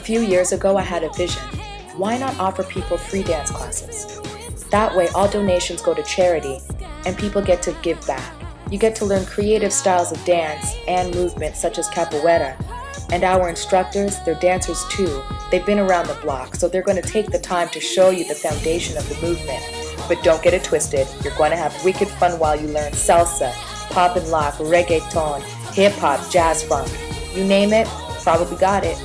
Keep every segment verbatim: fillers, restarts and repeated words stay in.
few years ago, I had a vision. Why not offer people free dance classes? That way, all donations go to charity, and people get to give back. You get to learn creative styles of dance and movement such as capoeira. And our instructors, they're dancers too. They've been around the block, so they're going to take the time to show you the foundation of the movement. But don't get it twisted. You're going to have wicked fun while you learn salsa, pop and lock, reggaeton, hip-hop, jazz funk. You name it, probably got it.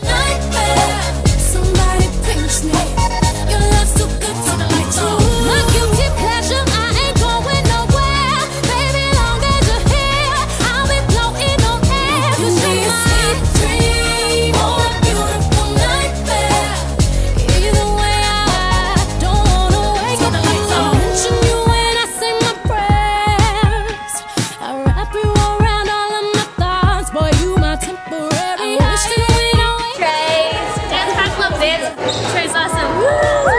Trey's awesome. Woo!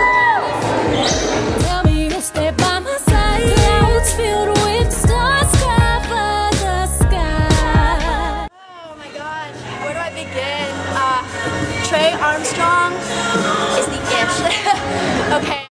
Tell me you'll stay by my side. Clouds filled with stars cover the sky. Oh my gosh, where do I begin? Uh, Trey Armstrong is the ish. Okay.